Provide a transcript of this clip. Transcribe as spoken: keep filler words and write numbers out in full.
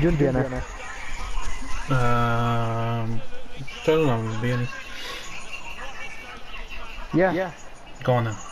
Giuntiene. Um, still not really. Yeah. Go on then.